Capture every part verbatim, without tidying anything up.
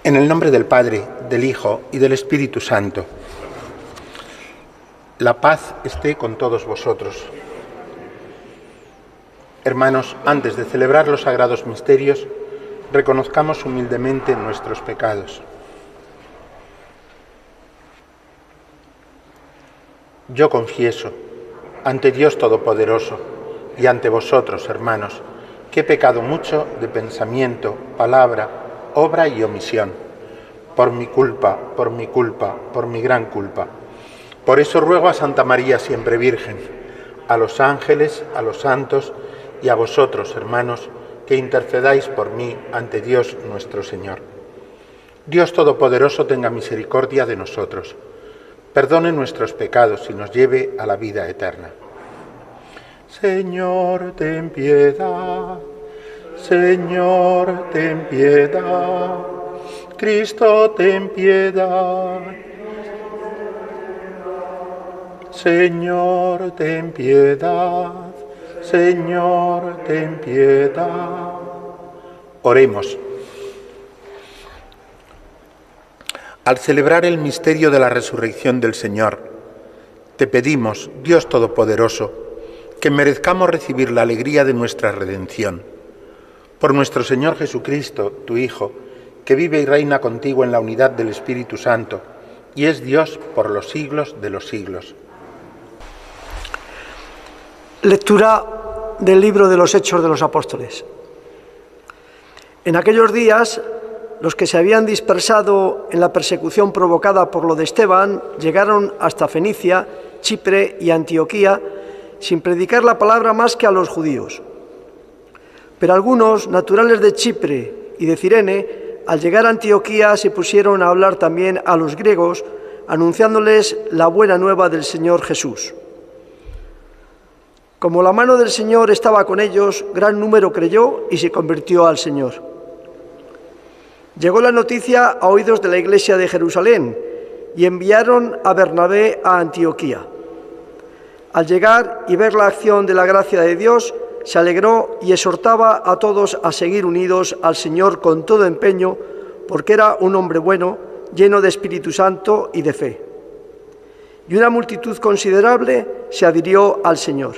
En el nombre del Padre, del Hijo y del Espíritu Santo. La paz esté con todos vosotros. Hermanos, antes de celebrar los sagrados misterios, reconozcamos humildemente nuestros pecados. Yo confieso, ante Dios Todopoderoso y ante vosotros, hermanos, que he pecado mucho de pensamiento, palabra, obra y omisión, por mi culpa, por mi culpa, por mi gran culpa. Por eso ruego a Santa María siempre Virgen, a los ángeles, a los santos y a vosotros, hermanos, que intercedáis por mí ante Dios nuestro Señor. Dios Todopoderoso tenga misericordia de nosotros, perdone nuestros pecados y nos lleve a la vida eterna. Señor, ten piedad. Señor, ten piedad. Cristo, ten piedad. Señor, ten piedad. Señor, ten piedad. Oremos. Al celebrar el misterio de la resurrección del Señor, te pedimos, Dios Todopoderoso, que merezcamos recibir la alegría de nuestra redención. Por nuestro Señor Jesucristo, tu Hijo, que vive y reina contigo en la unidad del Espíritu Santo, y es Dios por los siglos de los siglos. Lectura del libro de los Hechos de los Apóstoles. En aquellos días, los que se habían dispersado en la persecución provocada por lo de Esteban llegaron hasta Fenicia, Chipre y Antioquía sin predicar la palabra más que a los judíos. Pero algunos, naturales de Chipre y de Cirene, al llegar a Antioquía se pusieron a hablar también a los griegos, anunciándoles la buena nueva del Señor Jesús. Como la mano del Señor estaba con ellos, gran número creyó y se convirtió al Señor. Llegó la noticia a oídos de la iglesia de Jerusalén y enviaron a Bernabé a Antioquía. Al llegar y ver la acción de la gracia de Dios, se alegró y exhortaba a todos a seguir unidos al Señor con todo empeño, porque era un hombre bueno, lleno de Espíritu Santo y de fe. Y una multitud considerable se adhirió al Señor.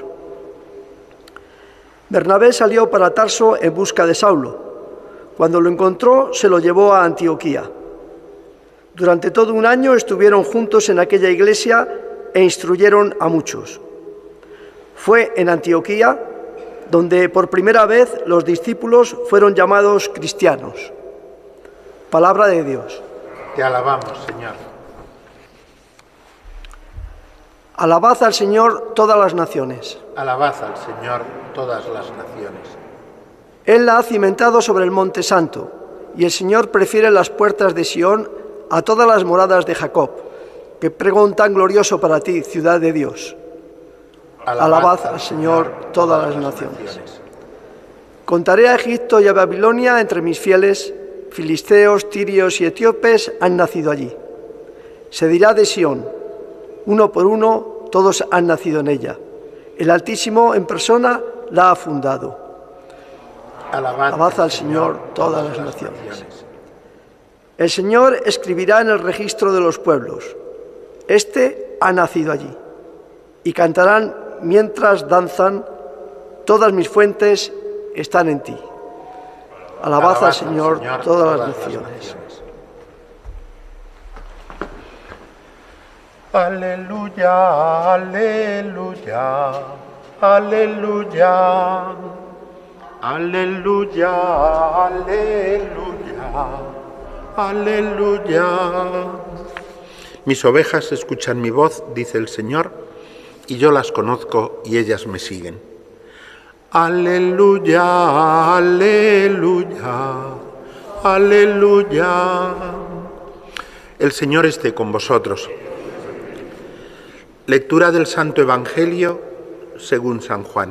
Bernabé salió para Tarso en busca de Saulo. Cuando lo encontró, se lo llevó a Antioquía. Durante todo un año estuvieron juntos en aquella iglesia e instruyeron a muchos. Fue en Antioquía donde por primera vez los discípulos fueron llamados cristianos. Palabra de Dios. Te alabamos, Señor. Alabad al Señor todas las naciones. Alabad al Señor todas las naciones. Él la ha cimentado sobre el monte santo, y el Señor prefiere las puertas de Sión a todas las moradas de Jacob. Qué pregón tan glorioso para ti, ciudad de Dios. Alabad, Alabad al Señor todas las naciones. naciones. Contaré a Egipto y a Babilonia entre mis fieles, filisteos, tirios y etíopes han nacido allí. Se dirá de Sión, uno por uno, todos han nacido en ella. El Altísimo en persona la ha fundado. Alabad, Alabad al Señor todas las naciones. El Señor escribirá en el registro de los pueblos: Este ha nacido allí. Y cantarán mientras danzan: Todas mis fuentes están en ti. Alabad, Alabad al Señor, Señor todas las naciones. Aleluya, aleluya, aleluya. Aleluya, aleluya, aleluya. Mis ovejas escuchan mi voz, dice el Señor, y yo las conozco y ellas me siguen. Aleluya, aleluya, aleluya. El Señor esté con vosotros. Lectura del Santo Evangelio según San Juan.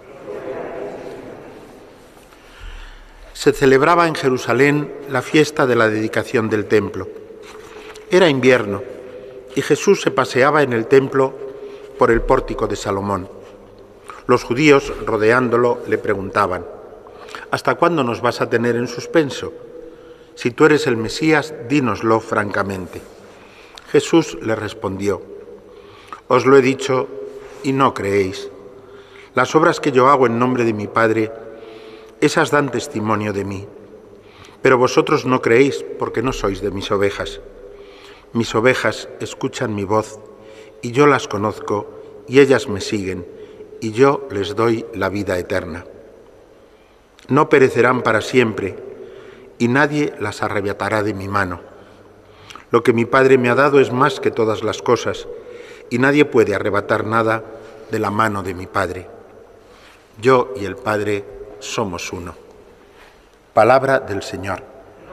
Se celebraba en Jerusalén la fiesta de la dedicación del templo. Era invierno y Jesús se paseaba en el templo por el pórtico de Salomón. Los judíos, rodeándolo, le preguntaban: ¿hasta cuándo nos vas a tener en suspenso? Si tú eres el Mesías, dínoslo francamente. Jesús le respondió: Os lo he dicho y no creéis. Las obras que yo hago en nombre de mi Padre, esas dan testimonio de mí. Pero vosotros no creéis porque no sois de mis ovejas. Mis ovejas escuchan mi voz y yo las conozco y ellas me siguen y yo les doy la vida eterna. No perecerán para siempre y nadie las arrebatará de mi mano. Lo que mi Padre me ha dado es más que todas las cosas y nadie puede arrebatar nada de la mano de mi Padre. Yo y el Padre somos uno. Palabra del Señor.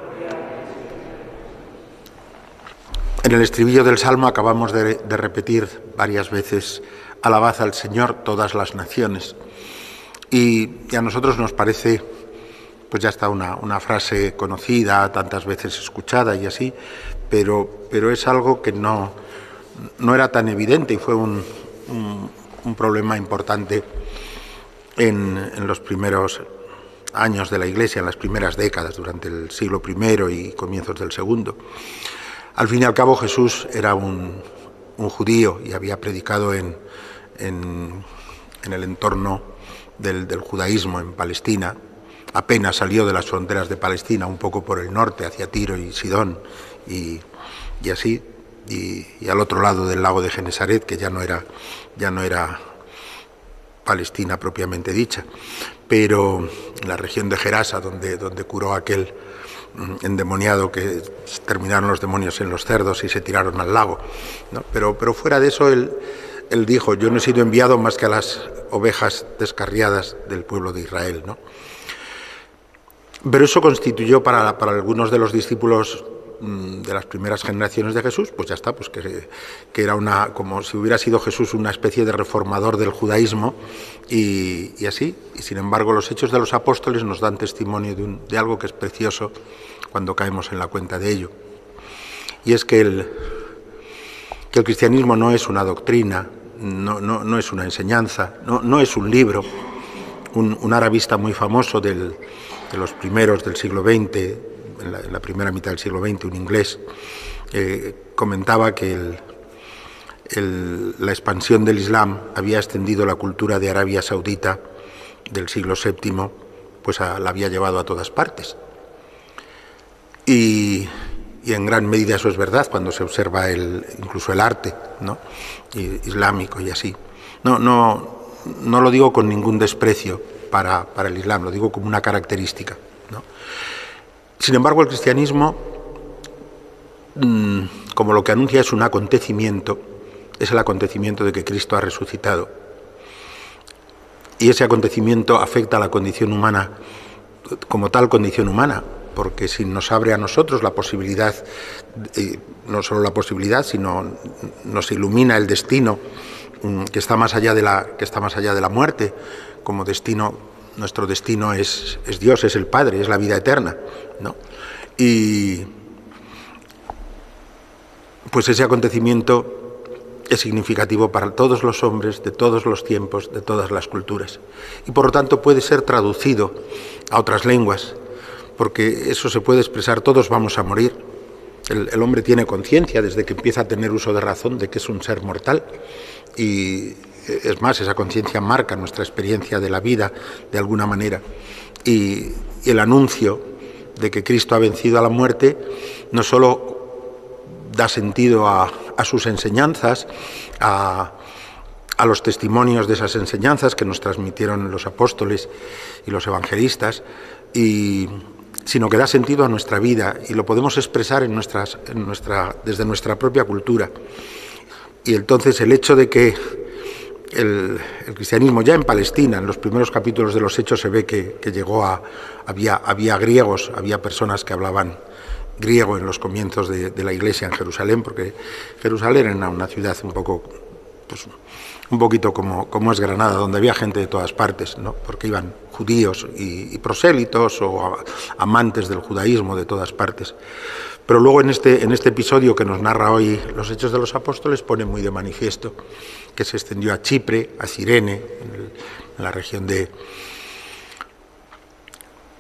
En el estribillo del Salmo acabamos de, de repetir varias veces: alabad al Señor todas las naciones. Y, y a nosotros nos parece, pues ya está una, una frase conocida, tantas veces escuchada y así, pero, pero es algo que no, no era tan evidente y fue un, un, un problema importante en, en los primeros años de la Iglesia, en las primeras décadas, durante el siglo primero y comienzos del segundo. Al fin y al cabo, Jesús era un, un judío y había predicado en, en, en el entorno del, del judaísmo en Palestina. Apenas salió de las fronteras de Palestina, un poco por el norte, hacia Tiro y Sidón, y, y así, y, y al otro lado del lago de Genesaret, que ya no era, ya no era Palestina propiamente dicha, pero en la región de Gerasa, donde, donde curó aquel endemoniado que terminaron los demonios en los cerdos y se tiraron al lago, ¿no? Pero, pero fuera de eso, él, él dijo: yo no he sido enviado más que a las ovejas descarriadas del pueblo de Israel, ¿no? Pero eso constituyó para, para algunos de los discípulos de las primeras generaciones de Jesús, pues ya está, pues que, que era una, como si hubiera sido Jesús una especie de reformador del judaísmo y, y así. Y sin embargo, los Hechos de los Apóstoles nos dan testimonio de, un, de algo que es precioso cuando caemos en la cuenta de ello. Y es que el, que el cristianismo no es una doctrina, no, no, no es una enseñanza, no, no es un libro. Un, un arabista muy famoso del, de los primeros del siglo veinte, en la, en la primera mitad del siglo veinte, un inglés, eh, comentaba que el, el, la expansión del Islam había extendido la cultura de Arabia Saudita del siglo séptimo, pues a, la había llevado a todas partes. Y, y en gran medida eso es verdad cuando se observa el, incluso el arte, ¿no?, islámico y así. No, no, no lo digo con ningún desprecio para, para el Islam, lo digo como una característica, ¿no? Sin embargo, el cristianismo, como lo que anuncia es un acontecimiento, es el acontecimiento de que Cristo ha resucitado. Y ese acontecimiento afecta a la condición humana como tal condición humana, porque si nos abre a nosotros la posibilidad, no solo la posibilidad, sino nos ilumina el destino que está más allá de la, que está más allá de la muerte, como destino. Nuestro destino es, es Dios, es el Padre, es la vida eterna, ¿no? Y pues ese acontecimiento es significativo para todos los hombres, de todos los tiempos, de todas las culturas. Y por lo tanto puede ser traducido a otras lenguas, porque eso se puede expresar: todos vamos a morir. El, el hombre tiene conciencia desde que empieza a tener uso de razón de que es un ser mortal, y es más, esa conciencia marca nuestra experiencia de la vida de alguna manera. Y, y el anuncio de que Cristo ha vencido a la muerte no solo da sentido a, a sus enseñanzas, a, a los testimonios de esas enseñanzas que nos transmitieron los apóstoles y los evangelistas, y, sino que da sentido a nuestra vida y lo podemos expresar en nuestras, en nuestra, desde nuestra propia cultura. Y entonces el hecho de que El, el cristianismo, ya en Palestina, en los primeros capítulos de los Hechos se ve que, que llegó a, había, había griegos, había personas que hablaban griego en los comienzos de, de la Iglesia en Jerusalén, porque Jerusalén era una ciudad un poco, pues, un poquito como, como es Granada, donde había gente de todas partes, ¿no?, porque iban judíos y, y prosélitos o a, amantes del judaísmo de todas partes. Pero luego en este, en este episodio que nos narra hoy los Hechos de los Apóstoles pone muy de manifiesto que se extendió a Chipre, a Cirene, en, el, en la región de,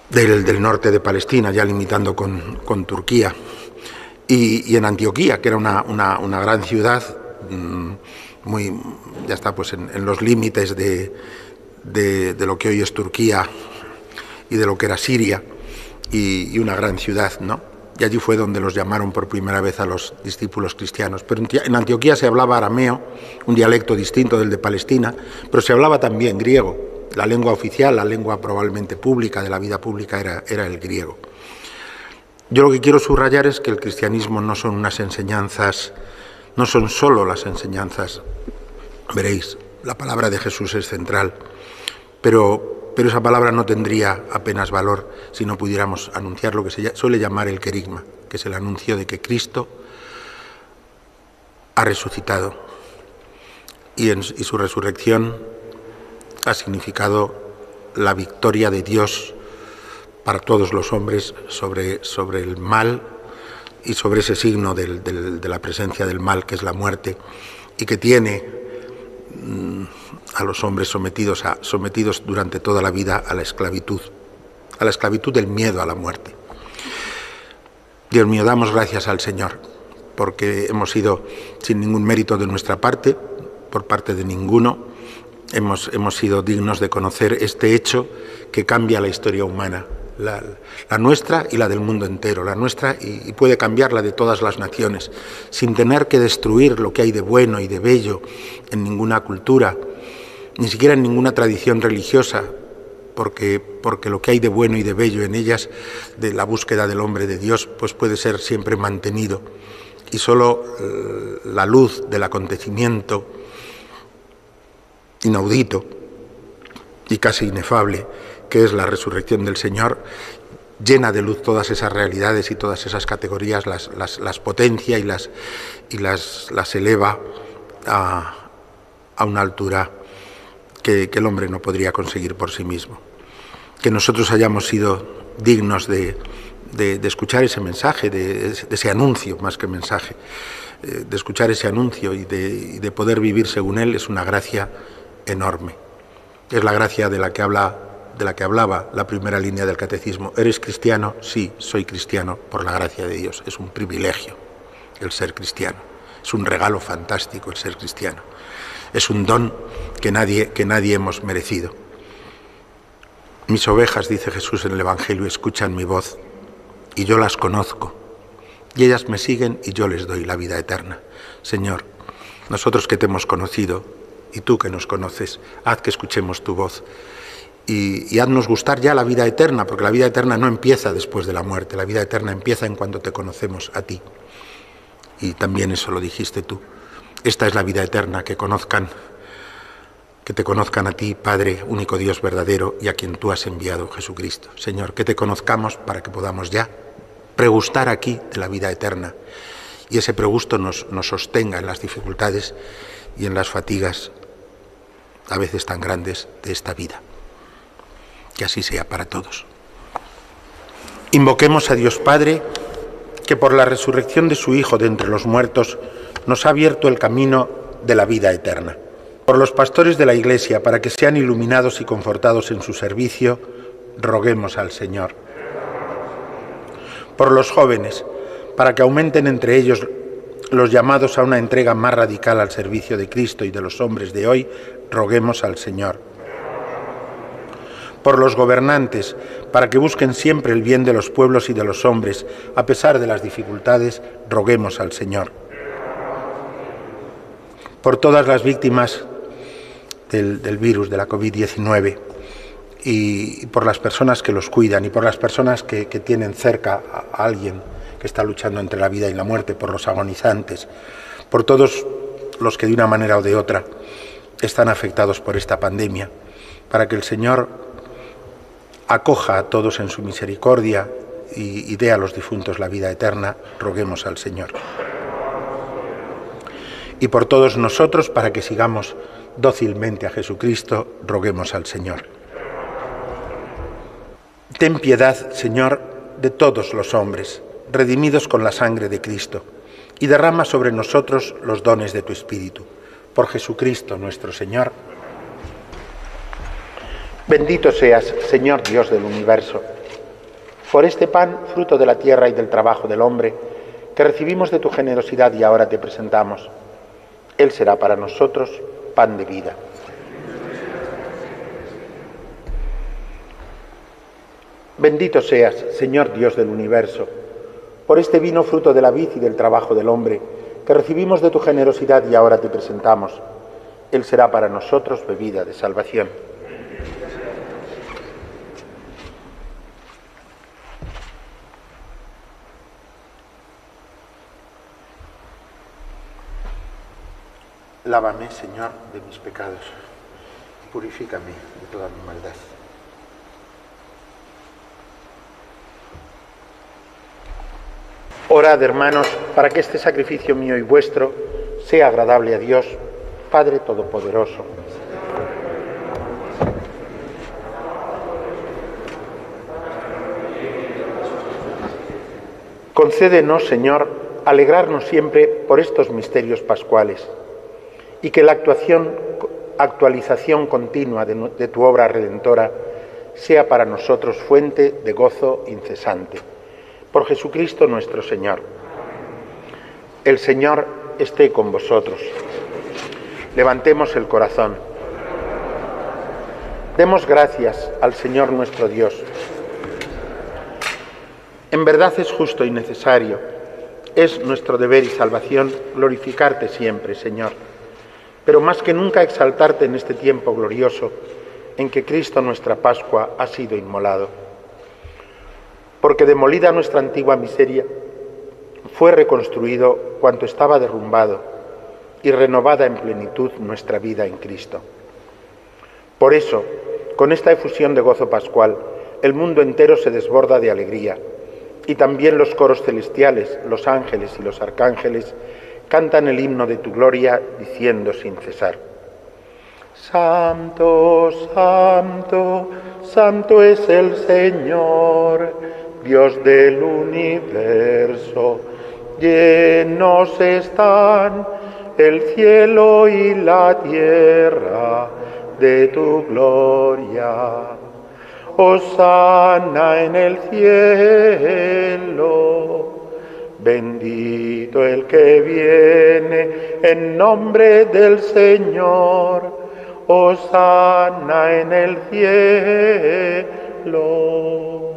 del, del norte de Palestina, ya limitando con, con Turquía, y, y en Antioquía, que era una, una, una gran ciudad, mmm, muy, ya está pues en, en los límites de, de, de lo que hoy es Turquía y de lo que era Siria, y, y una gran ciudad, ¿no? Y allí fue donde los llamaron por primera vez a los discípulos cristianos. Pero en Antioquía se hablaba arameo, un dialecto distinto del de Palestina, pero se hablaba también griego. La lengua oficial, la lengua probablemente pública, de la vida pública, era, era el griego. Yo lo que quiero subrayar es que el cristianismo no son unas enseñanzas, no son solo las enseñanzas, veréis, la palabra de Jesús es central, pero... Pero esa palabra no tendría apenas valor si no pudiéramos anunciar lo que se suele llamar el querigma, que es el anuncio de que Cristo ha resucitado y, en, y su resurrección ha significado la victoria de Dios para todos los hombres sobre, sobre el mal y sobre ese signo del, del, de la presencia del mal, que es la muerte, y que tiene mmm, a los hombres sometidos, a, sometidos durante toda la vida a la esclavitud, a la esclavitud del miedo a la muerte. Dios mío, damos gracias al Señor, porque hemos sido, sin ningún mérito de nuestra parte, por parte de ninguno, hemos, hemos sido dignos de conocer este hecho que cambia la historia humana, la, la nuestra y la del mundo entero, la nuestra y, y puede cambiar la de todas las naciones, sin tener que destruir lo que hay de bueno y de bello en ninguna cultura, ni siquiera en ninguna tradición religiosa, porque, porque lo que hay de bueno y de bello en ellas, de la búsqueda del hombre de Dios, pues puede ser siempre mantenido. Y solo eh, la luz del acontecimiento inaudito y casi inefable, que es la resurrección del Señor, llena de luz todas esas realidades y todas esas categorías, las, las, las potencia y las, y las, las eleva a, a una altura Que, que el hombre no podría conseguir por sí mismo. Que nosotros hayamos sido dignos de, de, de escuchar ese mensaje, de, de ese anuncio, más que mensaje, eh, de escuchar ese anuncio y de, y de poder vivir según él, es una gracia enorme. Es la gracia de la que habla, de la que hablaba la primera línea del catecismo. ¿Eres cristiano? Sí, soy cristiano por la gracia de Dios. Es un privilegio el ser cristiano. Es un regalo fantástico el ser cristiano. Es un don que nadie, que nadie hemos merecido. Mis ovejas, dice Jesús en el Evangelio, escuchan mi voz y yo las conozco. Y ellas me siguen y yo les doy la vida eterna. Señor, nosotros que te hemos conocido y tú que nos conoces, haz que escuchemos tu voz y, y haznos gustar ya la vida eterna, porque la vida eterna no empieza después de la muerte, la vida eterna empieza en cuanto te conocemos a ti. Y también eso lo dijiste tú. Esta es la vida eterna, que conozcan, que te conozcan a ti, Padre, único Dios verdadero, y a quien tú has enviado, Jesucristo. Señor, que te conozcamos para que podamos ya pregustar aquí de la vida eterna, y ese pregusto nos, nos sostenga en las dificultades y en las fatigas, a veces tan grandes, de esta vida. Que así sea para todos. Invoquemos a Dios Padre, que por la resurrección de su Hijo de entre los muertos, nos ha abierto el camino de la vida eterna. Por los pastores de la Iglesia, para que sean iluminados y confortados en su servicio, roguemos al Señor. Por los jóvenes, para que aumenten entre ellos los llamados a una entrega más radical al servicio de Cristo y de los hombres de hoy, roguemos al Señor. Por los gobernantes, para que busquen siempre el bien de los pueblos y de los hombres, a pesar de las dificultades, roguemos al Señor. Por todas las víctimas del, del virus, de la COVID diecinueve, y, y por las personas que los cuidan, y por las personas que, que tienen cerca a, a alguien que está luchando entre la vida y la muerte, por los agonizantes, por todos los que de una manera o de otra están afectados por esta pandemia, para que el Señor acoja a todos en su misericordia y, y dé a los difuntos la vida eterna, roguemos al Señor. Y por todos nosotros, para que sigamos dócilmente a Jesucristo, roguemos al Señor. Ten piedad, Señor, de todos los hombres, redimidos con la sangre de Cristo, y derrama sobre nosotros los dones de tu Espíritu. Por Jesucristo nuestro Señor. Bendito seas, Señor Dios del universo, Por este pan, fruto de la tierra y del trabajo del hombre, que recibimos de tu generosidad y ahora te presentamos. Él será para nosotros pan de vida. Bendito seas, Señor Dios del universo, por este vino fruto de la vid y del trabajo del hombre, que recibimos de tu generosidad y ahora te presentamos. Él será para nosotros bebida de salvación. Lávame, Señor, de mis pecados, purifícame de toda mi maldad. Orad, hermanos, para que este sacrificio mío y vuestro sea agradable a Dios, Padre Todopoderoso. Concédenos, Señor, alegrarnos siempre por estos misterios pascuales y que la actuación, actualización continua de, de tu obra redentora sea para nosotros fuente de gozo incesante. Por Jesucristo nuestro Señor. El Señor esté con vosotros. Levantemos el corazón. Demos gracias al Señor nuestro Dios. En verdad es justo y necesario, es nuestro deber y salvación glorificarte siempre, Señor, pero más que nunca exaltarte en este tiempo glorioso en que Cristo nuestra Pascua ha sido inmolado. Porque demolida nuestra antigua miseria, fue reconstruido cuanto estaba derrumbado y renovada en plenitud nuestra vida en Cristo. Por eso, con esta efusión de gozo pascual, el mundo entero se desborda de alegría, y también los coros celestiales, los ángeles y los arcángeles, cantan el himno de tu gloria, diciendo sin cesar: Santo, santo, santo es el Señor, Dios del universo. Llenos están el cielo y la tierra de tu gloria. Hosana en el cielo. Bendito el que viene en nombre del Señor. Hosana en el cielo.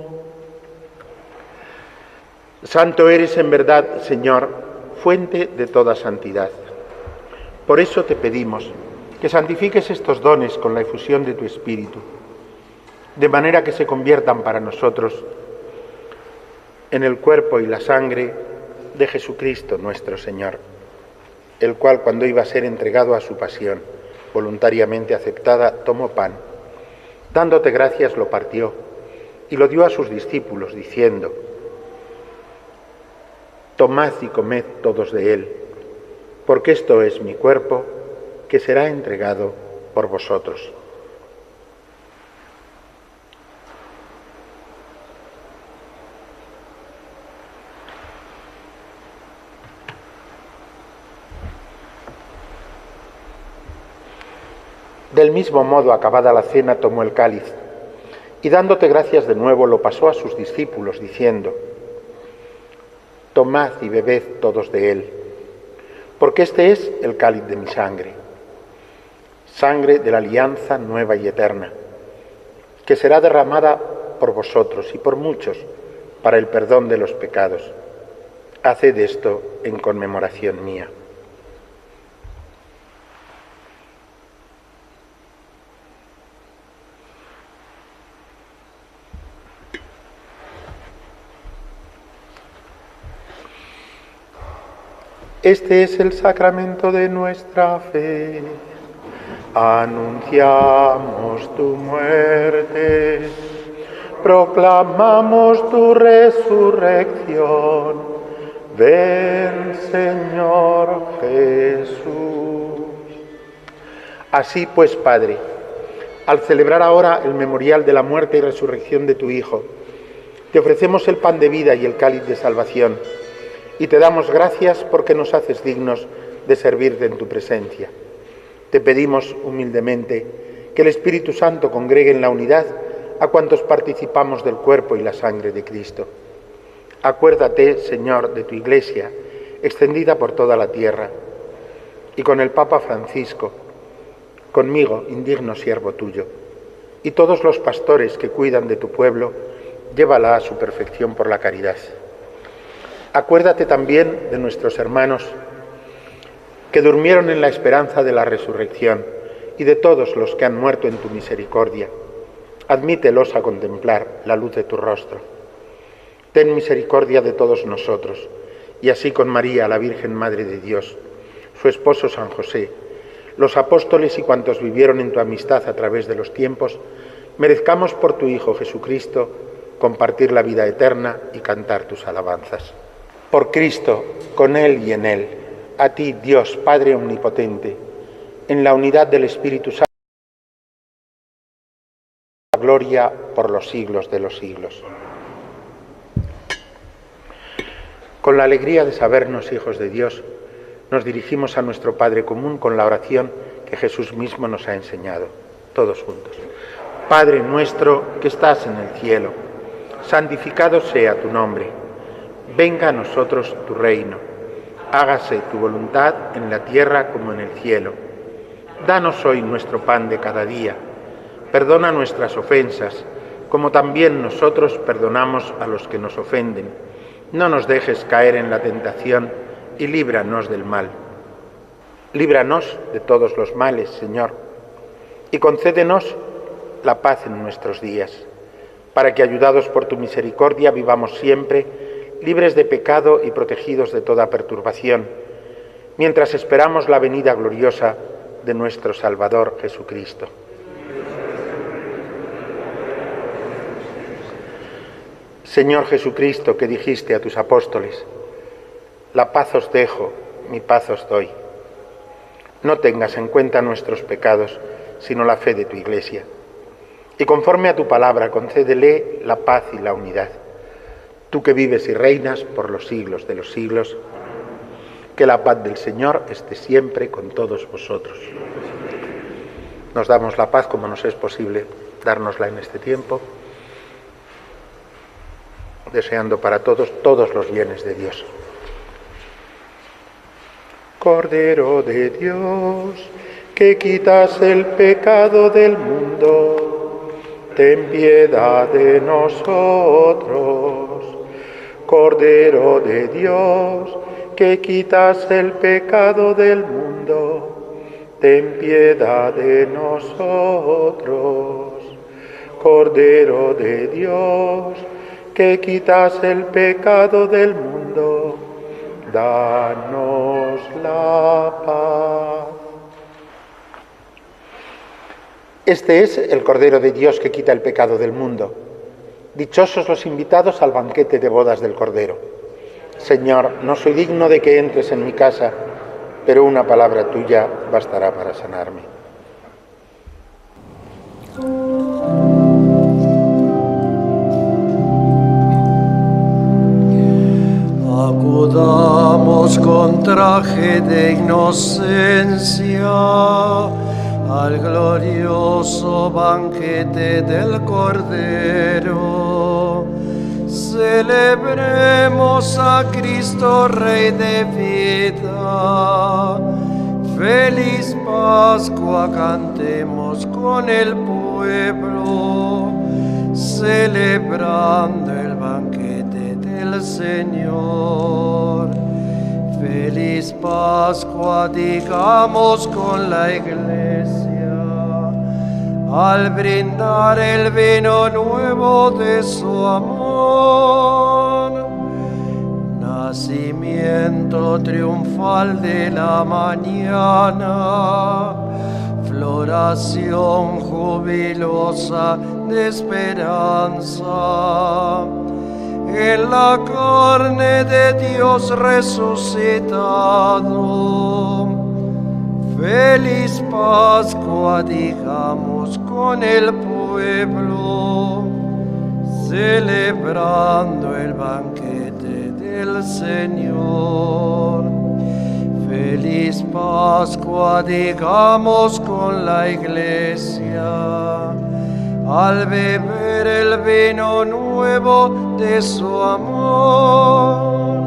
Santo eres en verdad, Señor, fuente de toda santidad. Por eso te pedimos que santifiques estos dones con la efusión de tu Espíritu, de manera que se conviertan para nosotros en el cuerpo y la sangre de Jesucristo nuestro Señor, el cual, cuando iba a ser entregado a su pasión, voluntariamente aceptada, tomó pan, dándote gracias lo partió y lo dio a sus discípulos, diciendo: Tomad y comed todos de él, porque esto es mi cuerpo, que será entregado por vosotros. Del mismo modo, acabada la cena, tomó el cáliz, y dándote gracias de nuevo, lo pasó a sus discípulos, diciendo: Tomad y bebed todos de él, porque este es el cáliz de mi sangre, sangre de la alianza nueva y eterna, que será derramada por vosotros y por muchos para el perdón de los pecados. Haced esto en conmemoración mía. Este es el sacramento de nuestra fe. Anunciamos tu muerte, proclamamos tu resurrección. Ven, Señor Jesús. Así pues, Padre, al celebrar ahora el memorial de la muerte y resurrección de tu Hijo, te ofrecemos el pan de vida y el cáliz de salvación, y te damos gracias porque nos haces dignos de servirte en tu presencia. Te pedimos humildemente que el Espíritu Santo congregue en la unidad a cuantos participamos del cuerpo y la sangre de Cristo. Acuérdate, Señor, de tu Iglesia, extendida por toda la tierra, y con el Papa Francisco, conmigo, indigno siervo tuyo, y todos los pastores que cuidan de tu pueblo, llévala a su perfección por la caridad. Acuérdate también de nuestros hermanos que durmieron en la esperanza de la resurrección y de todos los que han muerto en tu misericordia. Admítelos a contemplar la luz de tu rostro. Ten misericordia de todos nosotros, y así con María, la Virgen Madre de Dios, su esposo San José, los apóstoles y cuantos vivieron en tu amistad a través de los tiempos, merezcamos por tu Hijo Jesucristo compartir la vida eterna y cantar tus alabanzas. Por Cristo, con Él y en Él, a ti, Dios Padre Omnipotente, en la unidad del Espíritu Santo, la gloria por los siglos de los siglos. Con la alegría de sabernos hijos de Dios, nos dirigimos a nuestro Padre común con la oración que Jesús mismo nos ha enseñado, todos juntos. Padre nuestro que estás en el cielo, santificado sea tu nombre. Venga a nosotros tu reino. Hágase tu voluntad en la tierra como en el cielo. Danos hoy nuestro pan de cada día. Perdona nuestras ofensas, como también nosotros perdonamos a los que nos ofenden. No nos dejes caer en la tentación y líbranos del mal. Líbranos de todos los males, Señor, y concédenos la paz en nuestros días, para que, ayudados por tu misericordia, vivamos siempre libres de pecado y protegidos de toda perturbación, mientras esperamos la venida gloriosa de nuestro Salvador Jesucristo. Señor Jesucristo, que dijiste a tus apóstoles: la paz os dejo, mi paz os doy. No tengas en cuenta nuestros pecados, sino la fe de tu Iglesia. Y conforme a tu palabra, concédele la paz y la unidad. Tú que vives y reinas por los siglos de los siglos, que la paz del Señor esté siempre con todos vosotros. Nos damos la paz como nos es posible dárnosla en este tiempo, deseando para todos todos los bienes de Dios. Cordero de Dios, que quitas el pecado del mundo, ten piedad de nosotros. Cordero de Dios, que quitas el pecado del mundo, ten piedad de nosotros. Cordero de Dios, que quitas el pecado del mundo, danos la paz. Este es el Cordero de Dios que quita el pecado del mundo. Dichosos los invitados al banquete de bodas del Cordero. Señor, no soy digno de que entres en mi casa, pero una palabra tuya bastará para sanarme. Acudamos con traje de inocencia al glorioso banquete del Cordero. Celebremos a Cristo, Rey de vida. Feliz Pascua cantemos con el pueblo, celebrando el banquete del Señor. Feliz Pascua digamos con la Iglesia, al brindar el vino nuevo de su amor. Nacimiento triunfal de la mañana, floración jubilosa de esperanza. En la carne de Dios resucitado, feliz Pascua digamos con el pueblo, celebrando el banquete del Señor. Feliz Pascua digamos con la Iglesia, al beber el vino nuevo de su amor.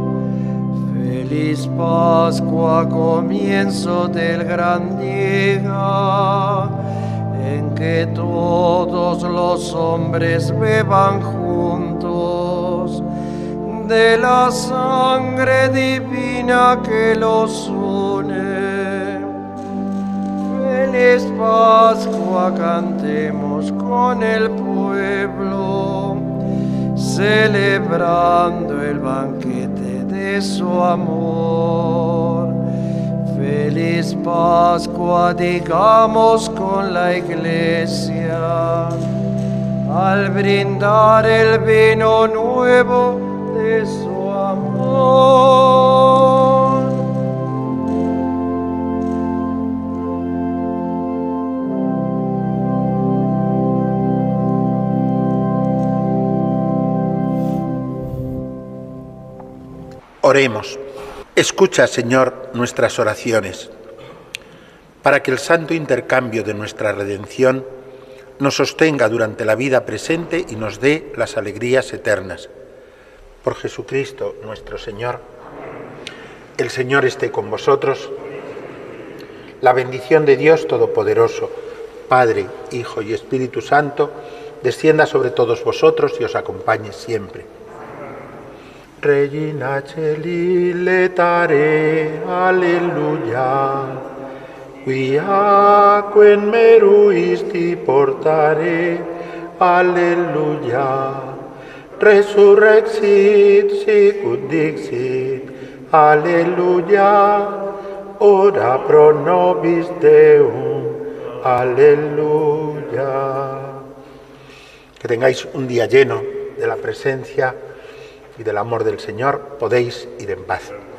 Feliz Pascua, comienzo del gran día, en que todos los hombres beban juntos de la sangre divina que los une. Feliz Pascua, cantemos con el pueblo, celebrando el banquete de su amor. Feliz Pascua, digamos con la Iglesia, al brindar el vino nuevo de su amor. Oremos. Escucha, Señor, nuestras oraciones, para que el santo intercambio de nuestra redención nos sostenga durante la vida presente y nos dé las alegrías eternas. Por Jesucristo nuestro Señor. El Señor esté con vosotros. La bendición de Dios Todopoderoso, Padre, Hijo y Espíritu Santo, descienda sobre todos vosotros y os acompañe siempre. Regina Celi letare, alleluia, quia quem meruisti portare, alleluia, resurrexit sicut dixit, alleluia, ora pro nobis Deum, alleluia. Que tengáis un día lleno de la presencia y del amor del Señor. Podéis ir en paz.